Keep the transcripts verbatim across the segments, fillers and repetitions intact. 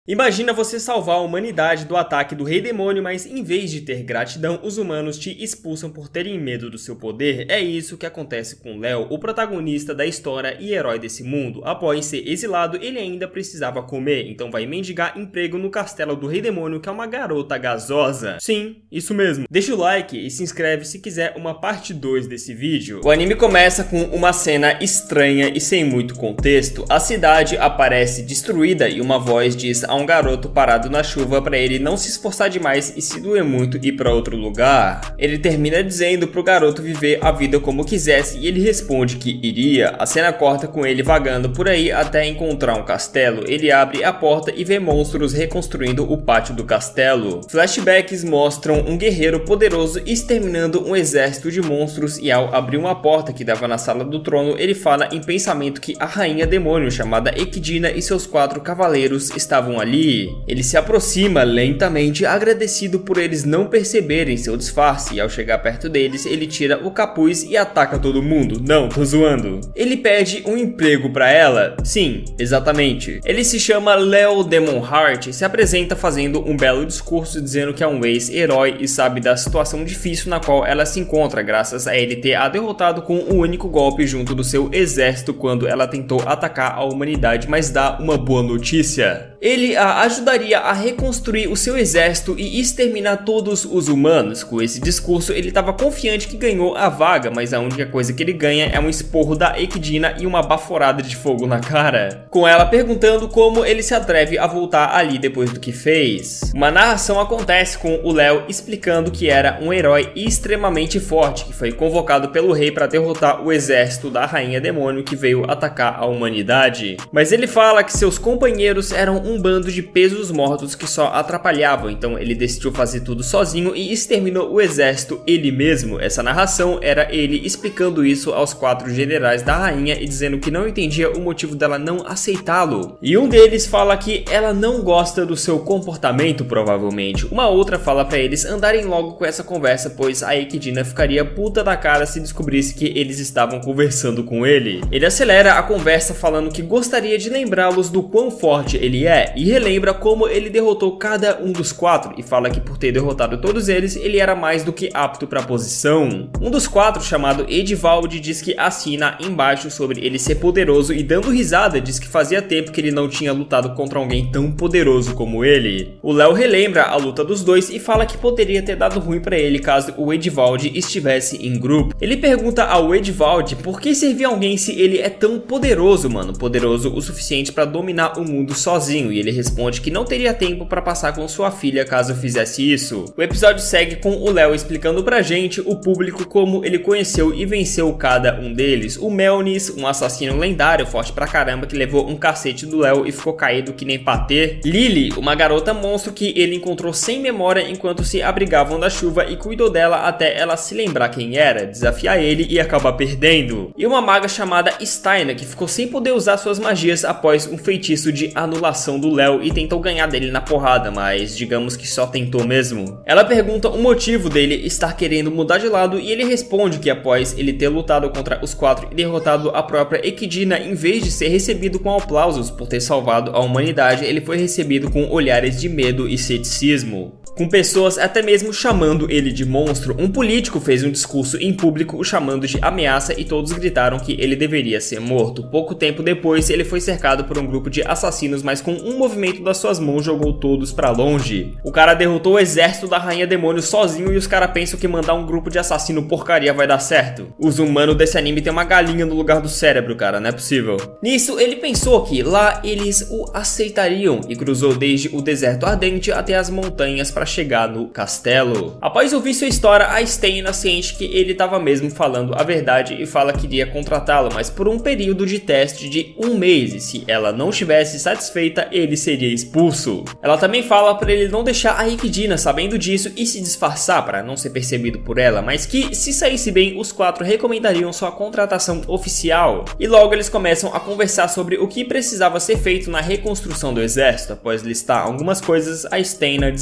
Imagina você salvar a humanidade do ataque do Rei Demônio, mas em vez de ter gratidão, os humanos te expulsam por terem medo do seu poder. É isso que acontece com Léo, o protagonista da história e herói desse mundo. Após ser exilado, ele ainda precisava comer, então vai mendigar emprego no castelo do Rei Demônio, que é uma garota gasosa. Sim, isso mesmo. Deixa o like e se inscreve se quiser uma parte dois desse vídeo. O anime começa com uma cena estranha e sem muito contexto. A cidade aparece destruída e uma voz diz a um garoto parado na chuva para ele não se esforçar demais e se doer muito ir para outro lugar. Ele termina dizendo pro garoto viver a vida como quisesse e ele responde que iria. A cena corta com ele vagando por aí até encontrar um castelo. Ele abre a porta e vê monstros reconstruindo o pátio do castelo. Flashbacks mostram um guerreiro poderoso exterminando um exército de monstros e ao abrir uma porta que dava na sala do trono, ele fala em pensamento que a rainha demônio chamada Echidna e seus quatro cavaleiros estavam ali. Ele se aproxima lentamente, agradecido por eles não perceberem seu disfarce, e ao chegar perto deles, ele tira o capuz e ataca todo mundo. Não, tô zoando. Ele pede um emprego pra ela? Sim, exatamente. Ele se chama Léo Demonheart e se apresenta fazendo um belo discurso dizendo que é um ex-herói e sabe da situação difícil na qual ela se encontra, graças a ele ter a derrotado com um único golpe junto do seu exército quando ela tentou atacar a humanidade, mas dá uma boa notícia. Ele a ajudaria a reconstruir o seu exército e exterminar todos os humanos. Com esse discurso, ele estava confiante que ganhou a vaga, mas a única coisa que ele ganha é um esporro da Echidna e uma baforada de fogo na cara, com ela perguntando como ele se atreve a voltar ali depois do que fez. Uma narração acontece com o Léo explicando que era um herói extremamente forte, que foi convocado pelo rei para derrotar o exército da rainha demônio que veio atacar a humanidade. Mas ele fala que seus companheiros eram um bando de pesos mortos que só atrapalhavam, então ele decidiu fazer tudo sozinho e exterminou o exército ele mesmo. Essa narração era ele explicando isso aos quatro generais da rainha e dizendo que não entendia o motivo dela não aceitá-lo. E um deles fala que ela não gosta do seu comportamento, provavelmente. Uma outra fala pra eles andarem logo com essa conversa, pois a Echidna ficaria puta da cara se descobrisse que eles estavam conversando com ele. Ele acelera a conversa falando que gostaria de lembrá-los do quão forte ele é e relembra como ele derrotou cada um dos quatro e fala que por ter derrotado todos eles, ele era mais do que apto para a posição. Um dos quatro, chamado Edvald, diz que assina embaixo sobre ele ser poderoso e dando risada diz que fazia tempo que ele não tinha lutado contra alguém tão poderoso como ele. O Léo relembra a luta dos dois e fala que poderia ter dado ruim para ele caso o Edvald estivesse em grupo. Ele pergunta ao Edvald por que servir alguém se ele é tão poderoso, mano, poderoso o suficiente para dominar o mundo sozinho, e ele responde que não teria tempo para passar com sua filha caso fizesse isso. O episódio segue com o Léo explicando pra gente, o público, como ele conheceu e venceu cada um deles. O Melnis, um assassino lendário forte pra caramba que levou um cacete do Léo e ficou caído que nem patê. Lily, uma garota monstro que ele encontrou sem memória enquanto se abrigavam da chuva e cuidou dela até ela se lembrar quem era, desafiar ele e acabar perdendo. E uma maga chamada Steina que ficou sem poder usar suas magias após um feitiço de anulação do Léo e tentou ganhar dele na porrada, mas digamos que só tentou mesmo. Ela pergunta o motivo dele estar querendo mudar de lado e ele responde que após ele ter lutado contra os quatro e derrotado a própria Echidna, em vez de ser recebido com aplausos por ter salvado a humanidade, ele foi recebido com olhares de medo e ceticismo, com pessoas até mesmo chamando ele de monstro. Um político fez um discurso em público o chamando de ameaça e todos gritaram que ele deveria ser morto. Pouco tempo depois, ele foi cercado por um grupo de assassinos, mas com um movimento das suas mãos jogou todos pra longe. O cara derrotou o exército da rainha demônio sozinho e os caras pensam que mandar um grupo de assassino porcaria vai dar certo. Os humanos desse anime tem uma galinha no lugar do cérebro, cara, não é possível. Nisso, ele pensou que lá eles o aceitariam e cruzou desde o deserto ardente até as montanhas pra chegar no castelo. Após ouvir sua história, a Steina sente que ele estava mesmo falando a verdade e fala que iria contratá-lo, mas por um período de teste de um mês, e se ela não estivesse satisfeita, ele seria expulso. Ela também fala para ele não deixar a Echidna sabendo disso e se disfarçar para não ser percebido por ela, mas que se saísse bem, os quatro recomendariam sua contratação oficial. E logo eles começam a conversar sobre o que precisava ser feito na reconstrução do exército. Após listar algumas coisas, a Steina desanima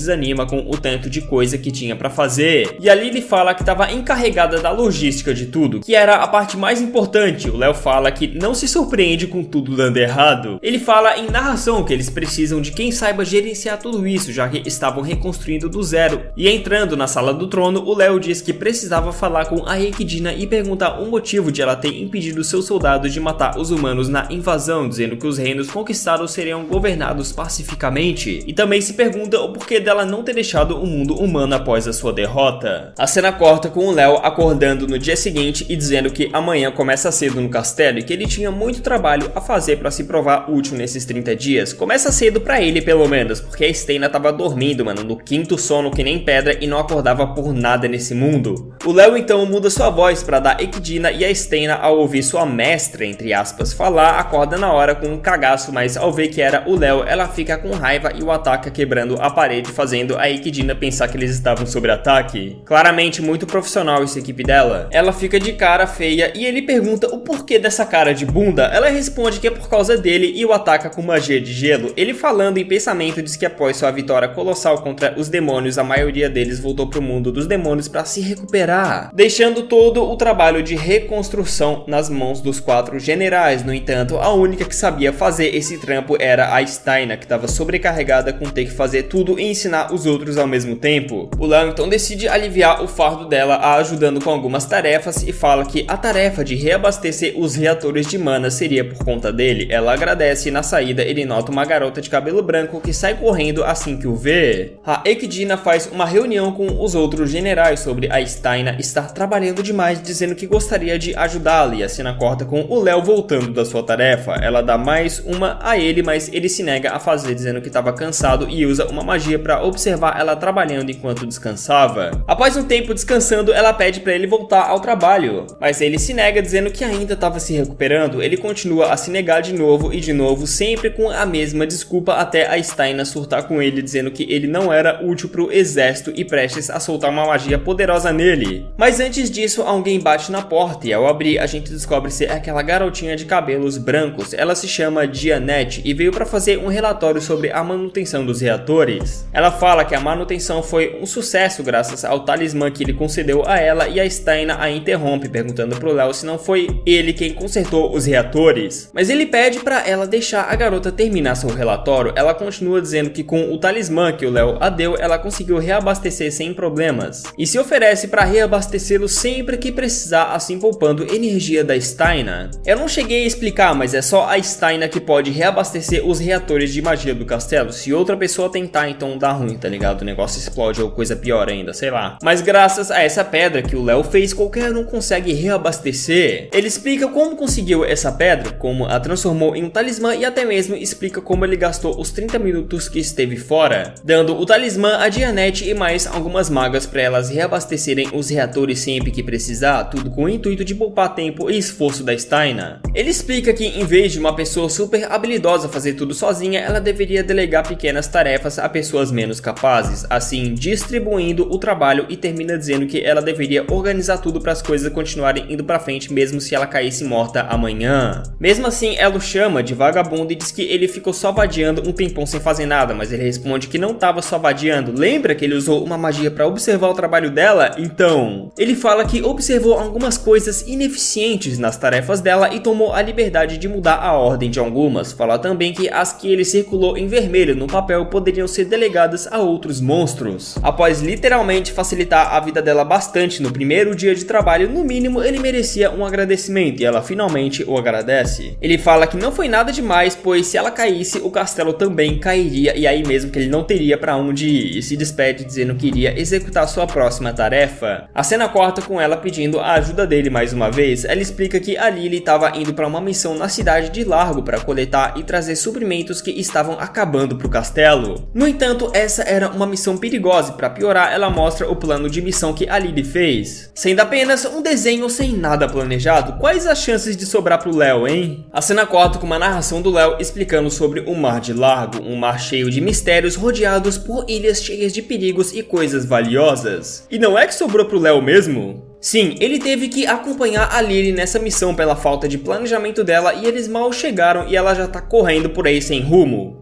com o tanto de coisa que tinha pra fazer. E a Lily fala que estava encarregada da logística de tudo, que era a parte mais importante. O Léo fala que não se surpreende com tudo dando errado. Ele fala em narração que eles precisam de quem saiba gerenciar tudo isso, já que estavam reconstruindo do zero. E entrando na sala do trono, o Léo diz que precisava falar com a Ekidna e perguntar o motivo de ela ter impedido seus soldados de matar os humanos na invasão, dizendo que os reinos conquistados seriam governados pacificamente. E também se pergunta o porquê dela não ter deixado o mundo humano após a sua derrota. A cena corta com o Léo acordando no dia seguinte e dizendo que amanhã começa cedo no castelo e que ele tinha muito trabalho a fazer para se provar útil nesses trinta dias. Começa cedo pra ele, pelo menos, porque a Steina tava dormindo, mano, no quinto sono que nem pedra e não acordava por nada nesse mundo. O Léo então muda sua voz para dar Ekidna e a Steina, ao ouvir sua mestra, entre aspas, falar, acorda na hora com um cagaço, mas ao ver que era o Léo, ela fica com raiva e o ataca quebrando a parede, fazendo a Ekidna pensar que eles estavam sob ataque. Claramente muito profissional essa equipe dela. Ela fica de cara feia e ele pergunta o porquê dessa cara de bunda. Ela responde que é por causa dele e o ataca com magia de gelo. Ele, falando em pensamento, diz que após sua vitória colossal contra os demônios, a maioria deles voltou pro mundo dos demônios para se recuperar, deixando todo o trabalho de reconstrução nas mãos dos quatro generais. No entanto, a única que sabia fazer esse trampo era a Steina, que estava sobrecarregada com ter que fazer tudo e ensinar os outros ao mesmo tempo. O Léo então decide aliviar o fardo dela, a ajudando com algumas tarefas, e fala que a tarefa de reabastecer os reatores de mana seria por conta dele. Ela agradece e na saída ele nota uma garota de cabelo branco que sai correndo assim que o vê. A Ekidna faz uma reunião com os outros generais sobre a Steina estar trabalhando demais, dizendo que gostaria de ajudá-la, e a cena corta com o Léo voltando da sua tarefa. Ela dá mais uma a ele, mas ele se nega a fazer, dizendo que estava cansado, e usa uma magia para observar ela trabalhando enquanto descansava. Após um tempo descansando, ela pede para ele voltar ao trabalho, mas ele se nega, dizendo que ainda estava se recuperando. Ele continua a se negar de novo e de novo, sempre com a mesma desculpa, até a Steina surtar com ele, dizendo que ele não era útil pro exército e prestes a soltar uma magia poderosa nele. Mas antes disso, alguém bate na porta e ao abrir a gente descobre ser aquela garotinha de cabelos brancos. Ela se chama Dianette e veio para fazer um relatório sobre a manutenção dos reatores. Ela fala que a manutenção foi um sucesso graças ao talismã que ele concedeu a ela, e a Steina a interrompe, perguntando pro Léo se não foi ele quem consertou os reatores. Mas ele pede para ela deixar a garota terminar seu relatório. Ela continua dizendo que com o talismã que o Léo a deu, ela conseguiu reabastecer sem problemas, e se oferece para reabastecê-lo sempre que precisar, assim poupando energia da Steina. Eu não cheguei a explicar, mas é só a Steina que pode reabastecer os reatores de magia do castelo. Se outra pessoa tentar, então dá ruim, tá ligado? O negócio explode ou coisa pior ainda, sei lá. Mas graças a essa pedra que o Léo fez, qualquer um consegue reabastecer. Ele explica como conseguiu essa pedra, como a transformou em um talismã, e até mesmo explica como ele gastou os trinta minutos que esteve fora, dando o talismã a Dianette e mais algumas magas para elas reabastecerem os reatores sempre que precisar, tudo com o intuito de poupar tempo e esforço da Steina. Ele explica que em vez de uma pessoa super habilidosa fazer tudo sozinha, ela deveria delegar pequenas tarefas a pessoas menos capazes, assim distribuindo o trabalho, e termina dizendo que ela deveria organizar tudo para as coisas continuarem indo para frente mesmo se ela caísse morta amanhã. Mesmo assim, ela o chama de vagabundo e diz que ele ficou só vadiando um tempão sem fazer nada, mas ele responde que não estava só vadiando. Lembra que ele usou uma magia para observar o trabalho dela? Então, ele fala que observou algumas coisas ineficientes nas tarefas dela e tomou a liberdade de mudar a ordem de algumas. Fala também que as que ele circulou em vermelho no papel poderiam ser delegadas a outros monstros. Após literalmente facilitar a vida dela bastante no primeiro dia de trabalho, no mínimo ele merecia um agradecimento, e ela finalmente o agradece. Ele fala que não foi nada demais, pois se ela caísse, o castelo também cairia, e aí mesmo que ele não teria para onde ir, e se despede dizendo que iria executar sua próxima tarefa. A cena corta com ela pedindo a ajuda dele mais uma vez. Ela explica que a Lily estava indo para uma missão na cidade de Largo para coletar e trazer suprimentos que estavam acabando pro castelo. No entanto, essa era uma missão perigosa, e para piorar, ela mostra o plano de missão que a Lily fez, sendo apenas um desenho sem nada planejado. Quais as chances de sobrar pro Léo, hein? A cena corta com uma narração do Léo explicando sobre o Mar de Largo, um mar cheio de mistérios, rodeados por ilhas cheias de perigos e coisas valiosas. E não é que sobrou pro Léo mesmo? Sim, ele teve que acompanhar a Lily nessa missão pela falta de planejamento dela, e eles mal chegaram e ela já tá correndo por aí sem rumo.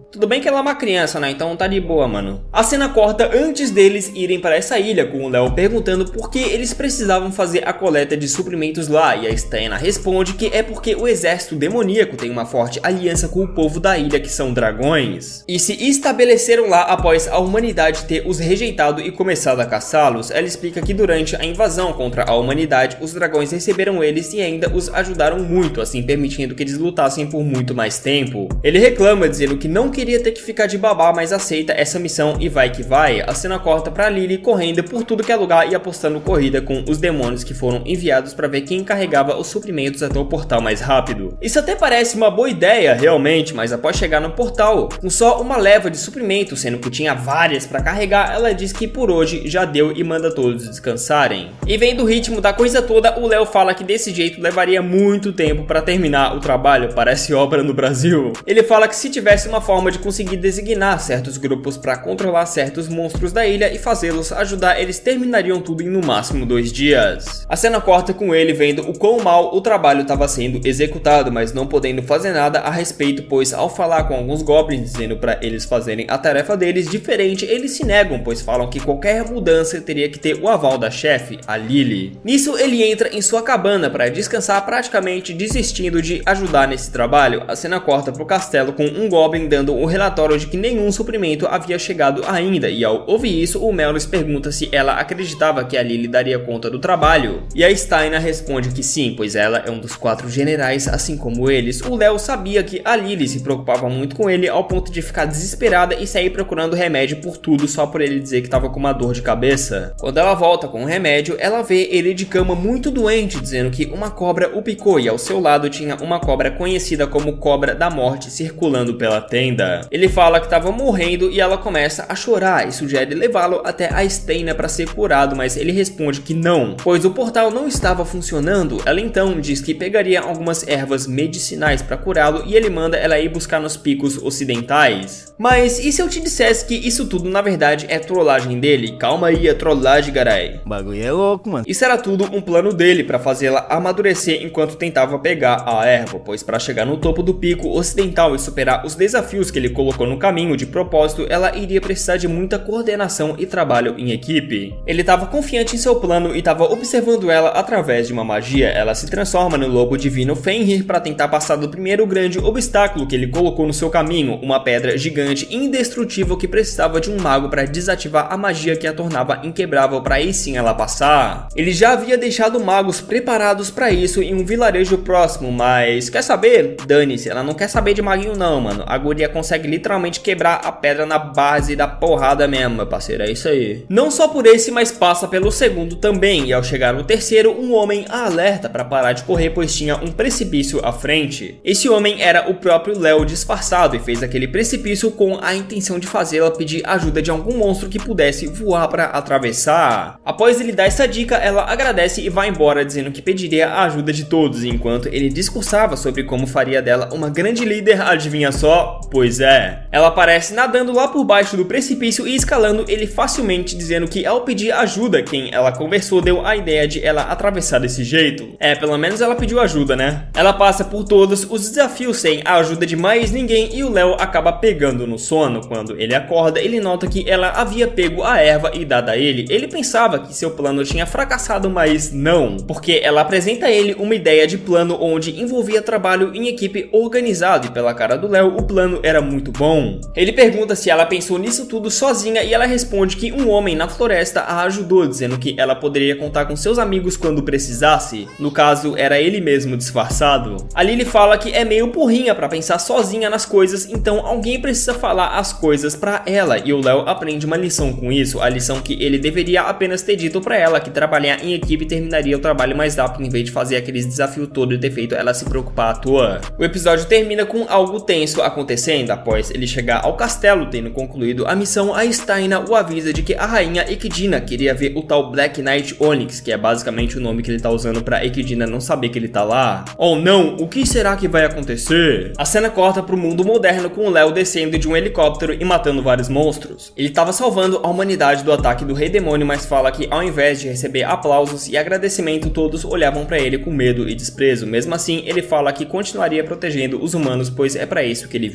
Tudo bem que ela é uma criança, né? Então tá de boa, mano. A cena corta antes deles irem para essa ilha, com o Léo perguntando por que eles precisavam fazer a coleta de suprimentos lá, e a Steina responde que é porque o exército demoníaco tem uma forte aliança com o povo da ilha, que são dragões, e se estabeleceram lá após a humanidade ter os rejeitado e começado a caçá-los. Ela explica que durante a invasão contra a humanidade, os dragões receberam eles e ainda os ajudaram muito, assim permitindo que eles lutassem por muito mais tempo. Ele reclama dizendo que não queria ter que ficar de babá, mas aceita essa missão e vai que vai. A cena corta pra Lily correndo por tudo que é lugar e apostando corrida com os demônios que foram enviados para ver quem carregava os suprimentos até o portal mais rápido. Isso até parece uma boa ideia realmente, mas após chegar no portal com só uma leva de suprimentos, sendo que tinha várias para carregar, ela diz que por hoje já deu e manda todos descansarem. E vendo o ritmo da coisa toda, o Léo fala que desse jeito levaria muito tempo para terminar o trabalho, parece obra no Brasil. Ele fala que se tivesse uma forma de conseguir designar certos grupos para controlar certos monstros da ilha e fazê-los ajudar, eles terminariam tudo em no máximo dois dias. A cena corta com ele vendo o quão mal o trabalho estava sendo executado, mas não podendo fazer nada a respeito, pois ao falar com alguns goblins dizendo para eles fazerem a tarefa deles diferente, eles se negam, pois falam que qualquer mudança teria que ter o aval da chefe, a Lily. Nisso ele entra em sua cabana para descansar, praticamente desistindo de ajudar nesse trabalho. A cena corta pro castelo com um goblin dando o relatório de que nenhum suprimento havia chegado ainda, e ao ouvir isso, o Melrose pergunta se ela acreditava que a Lily daria conta do trabalho, e a Steina responde que sim, pois ela é um dos quatro generais, assim como eles. O Léo sabia que a Lily se preocupava muito com ele ao ponto de ficar desesperada e sair procurando remédio por tudo só por ele dizer que estava com uma dor de cabeça. Quando ela volta com o remédio, ela vê ele de cama muito doente, dizendo que uma cobra o picou, e ao seu lado tinha uma cobra conhecida como Cobra da Morte circulando pela tenda. Ele fala que estava morrendo e ela começa a chorar e sugere levá-lo até a Steina para ser curado, mas ele responde que não, pois o portal não estava funcionando. Ela então diz que pegaria algumas ervas medicinais para curá-lo e ele manda ela ir buscar nos picos ocidentais. Mas e se eu te dissesse que isso tudo na verdade é trollagem dele? Calma aí, é trollagem, garai. O bagulho é louco, mano. Isso era tudo um plano dele para fazê-la amadurecer enquanto tentava pegar a erva, pois para chegar no topo do pico ocidental e superar os desafios que ele colocou no caminho de propósito, ela iria precisar de muita coordenação e trabalho em equipe. Ele estava confiante em seu plano e estava observando ela através de uma magia. Ela se transforma no lobo divino Fenrir para tentar passar do primeiro grande obstáculo que ele colocou no seu caminho, uma pedra gigante indestrutível que precisava de um mago para desativar a magia que a tornava inquebrável para aí sim ela passar. Ele já havia deixado magos preparados para isso em um vilarejo próximo, mas quer saber? Dane-se, ela não quer saber de maguinho não, mano. A guria consegue literalmente quebrar a pedra na base da porrada mesmo, meu parceiro, é isso aí. Não só por esse, mas passa pelo segundo também, e ao chegar no terceiro, um homem a alerta para parar de correr, pois tinha um precipício à frente. Esse homem era o próprio Léo disfarçado e fez aquele precipício com a intenção de fazê-la pedir ajuda de algum monstro que pudesse voar para atravessar. Após ele dar essa dica, ela agradece e vai embora, dizendo que pediria a ajuda de todos, enquanto ele discursava sobre como faria dela uma grande líder. Adivinha só? Pois é. Ela aparece nadando lá por baixo do precipício e escalando ele facilmente, dizendo que ao pedir ajuda, quem ela conversou deu a ideia de ela atravessar desse jeito. É, pelo menos ela pediu ajuda, né? Ela passa por todos os desafios sem a ajuda de mais ninguém e o Léo acaba pegando no sono. Quando ele acorda, ele nota que ela havia pego a erva e dado a ele. Ele pensava que seu plano tinha fracassado, mas não, porque ela apresenta a ele uma ideia de plano onde envolvia trabalho em equipe organizado, e pela cara do Léo, o plano era muito bom. Ele pergunta se ela pensou nisso tudo sozinha e ela responde que um homem na floresta a ajudou, dizendo que ela poderia contar com seus amigos quando precisasse. No caso, era ele mesmo disfarçado. A Lily fala que é meio burrinha pra pensar sozinha nas coisas, então alguém precisa falar as coisas pra ela, e o Léo aprende uma lição com isso, a lição que ele deveria apenas ter dito pra ela que trabalhar em equipe terminaria o trabalho mais rápido, em vez de fazer aqueles desafios todo e ter feito ela se preocupar à toa. O episódio termina com algo tenso acontecendo. Após ele chegar ao castelo, tendo concluído a missão, a Steina o avisa de que a rainha Equidna queria ver o tal Black Knight Onyx, que é basicamente o nome que ele tá usando pra Equidna não saber que ele tá lá. Oh não, o que será que vai acontecer? A cena corta pro mundo moderno com o Léo descendo de um helicóptero e matando vários monstros. Ele tava salvando a humanidade do ataque do Rei Demônio, mas fala que ao invés de receber aplausos e agradecimento, todos olhavam pra ele com medo e desprezo. Mesmo assim, ele fala que continuaria protegendo os humanos, pois é pra isso que ele vive.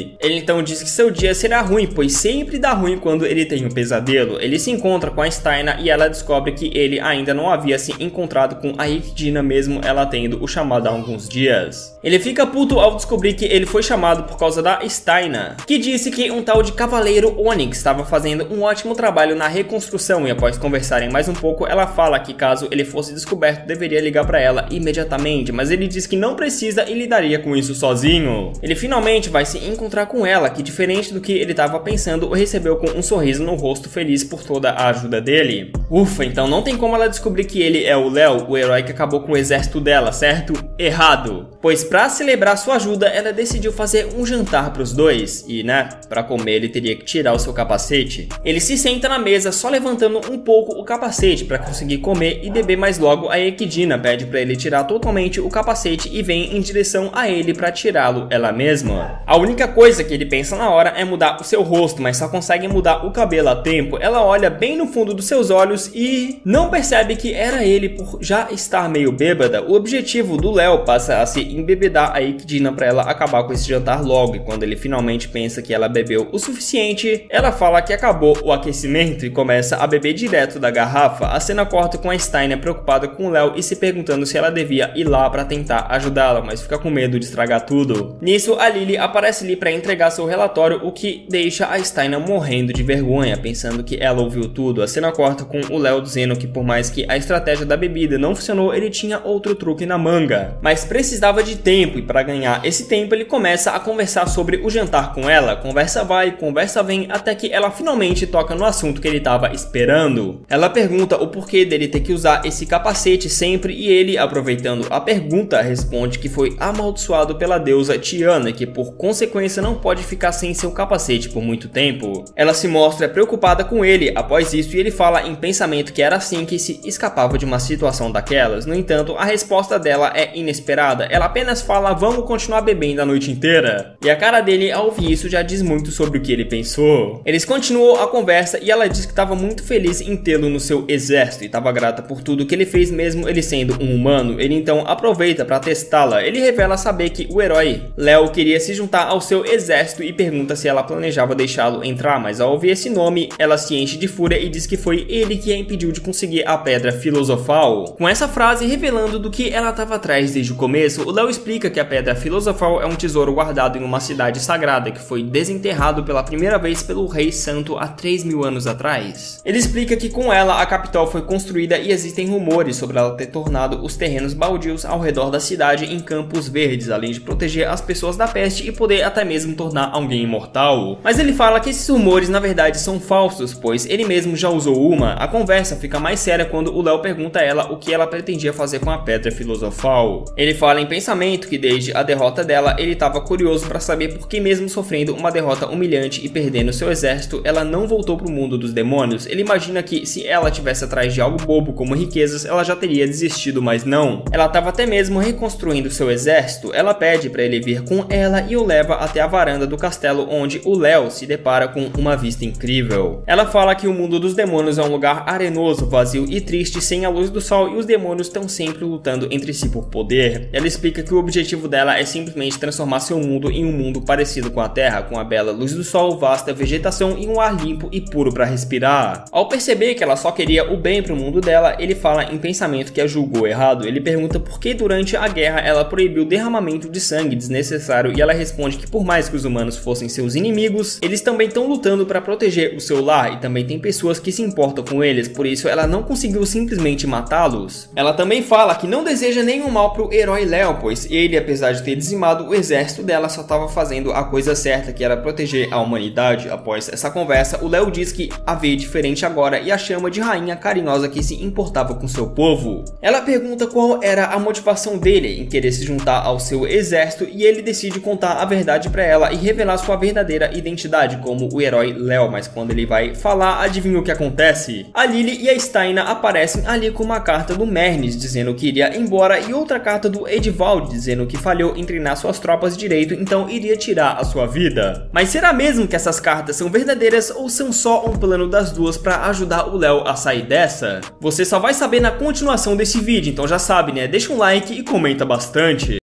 dele. Ele então diz que seu dia será ruim, pois sempre dá ruim quando ele tem um pesadelo. Ele se encontra com a Steina e ela descobre que ele ainda não havia se encontrado com a Ikidna, mesmo ela tendo o chamado há alguns dias. Ele fica puto ao descobrir que ele foi chamado por causa da Steina, que disse que um tal de Cavaleiro Onyx estava fazendo um ótimo trabalho na reconstrução, e após conversarem mais um pouco, ela fala que caso ele fosse descoberto, deveria ligar para ela imediatamente, mas ele diz que não precisa e lidaria com isso sozinho. Ele finalmente vai se encontrar com ela, que diferente do que ele estava pensando, o recebeu com um sorriso no rosto, feliz por toda a ajuda dele. Ufa, então não tem como ela descobrir que ele é o Léo, o herói que acabou com o exército dela, certo? Errado. Pois para celebrar sua ajuda, ela decidiu fazer um jantar para os dois, e né, para comer ele teria que tirar o seu capacete. Ele se senta na mesa só levantando um pouco o capacete para conseguir comer e beber, mais logo a Ikidna pede para ele tirar totalmente o capacete e vem em direção a ele para tirá-lo ela mesma. A única coisa que ele pensa na hora é mudar o seu rosto, mas só consegue mudar o cabelo a tempo. Ela olha bem no fundo dos seus olhos e não percebe que era ele por já estar meio bêbada. O objetivo do Léo passa a se embebedar a Ikidna para ela acabar com esse jantar logo, e quando ele finalmente pensa que ela bebeu o suficiente, ela fala que acabou o aquecimento e começa a beber direto da garrafa. A cena corta com a Steina preocupada com o Léo e se perguntando se ela devia ir lá para tentar ajudá-la, mas fica com medo de estragar tudo. Nisso, a Lily aparece ali para entregar seu relatório, o que deixa a Steina morrendo de vergonha, pensando que ela ouviu tudo. A cena corta com o Léo dizendo que por mais que a estratégia da bebida não funcionou, ele tinha outro truque na manga, mas precisava de tempo, e para ganhar esse tempo ele começa a conversar sobre o jantar com ela. Conversa vai, conversa vem, até que ela finalmente toca no assunto que ele estava esperando. Ela pergunta o porquê dele ter que usar esse capacete sempre, e ele, aproveitando a pergunta, responde que foi amaldiçoado pela deusa Tiana, que por consequência não pode ficar sem seu capacete por muito tempo. Ela se mostra preocupada com ele após isso, e ele fala em pensamento que era assim que se escapava de uma situação daquelas. No entanto, a resposta dela é inesperada. Ela apenas fala: vamos continuar bebendo a noite inteira. E a cara dele ao ouvir isso já diz muito sobre o que ele pensou. Eles continuam a conversa e ela diz que estava muito feliz em tê-lo no seu exército e estava grata por tudo que ele fez, mesmo ele sendo um humano. Ele então aproveita para testá-la. Ele revela saber que o herói Léo queria se juntar ao seu exército e pergunta se ela planejava deixá-lo entrar, mas ao ouvir esse nome, ela se enche de fúria e diz que foi ele que a impediu de conseguir a Pedra Filosofal. Com essa frase revelando do que ela estava atrás desde o começo, o Léo explica que a Pedra Filosofal é um tesouro guardado em uma cidade sagrada que foi desenterrado pela primeira vez pelo Rei Santo há três mil anos atrás. Ele explica que com ela a capital foi construída e existem rumores sobre ela ter tornado os terrenos baldios ao redor da cidade em campos verdes, além de proteger as pessoas da peste e poder até mesmo tornar alguém imortal. Mas ele fala que esses rumores na verdade são falsos, pois ele mesmo já usou uma. A conversa fica mais séria quando o Léo pergunta a ela o que ela pretendia fazer com a Pedra Filosofal. Ele fala em pensamento que desde a derrota dela ele estava curioso para saber por que, mesmo sofrendo uma derrota humilhante e perdendo seu exército, ela não voltou para o mundo dos demônios. Ele imagina que se ela tivesse atrás de algo bobo como riquezas, ela já teria desistido, mas não. Ela estava até mesmo reconstruindo seu exército. Ela pede para ele vir com ela e o leva até a varanda do castelo, onde o Léo se depara com uma vista incrível. Ela fala que o mundo dos demônios é um lugar arenoso, vazio e triste, sem a luz do sol, e os demônios estão sempre lutando entre si por poder. Ela explica que o objetivo dela é simplesmente transformar seu mundo em um mundo parecido com a Terra, com a bela luz do sol, vasta vegetação e um ar limpo e puro para respirar. Ao perceber que ela só queria o bem para o mundo dela, ele fala em pensamento que a julgou errado. Ele pergunta por que durante a guerra ela proibiu o derramamento de sangue desnecessário, e ela responde que por mais que os humanos fossem seus inimigos, eles também estão lutando para proteger o seu lar, e também tem pessoas que se importam com eles, por isso ela não conseguiu simplesmente matá-los. Ela também fala que não deseja nenhum mal pro herói Léo, pois ele, apesar de ter dizimado o exército dela, só estava fazendo a coisa certa, que era proteger a humanidade. Após essa conversa, o Léo diz que a vê diferente agora e a chama de rainha carinhosa que se importava com seu povo. Ela pergunta qual era a motivação dele em querer se juntar ao seu exército, e ele decide contar a verdade para ela e revelar sua verdadeira identidade como o herói Léo, mas quando ele vai falar, adivinha o que acontece? A Lily e a Steina aparecem ali com uma carta do Mernis dizendo que iria embora e outra carta do Edvald dizendo que falhou em treinar suas tropas direito, então iria tirar a sua vida. Mas será mesmo que essas cartas são verdadeiras ou são só um plano das duas para ajudar o Léo a sair dessa? Você só vai saber na continuação desse vídeo, então já sabe, né? Deixa um like e comenta bastante.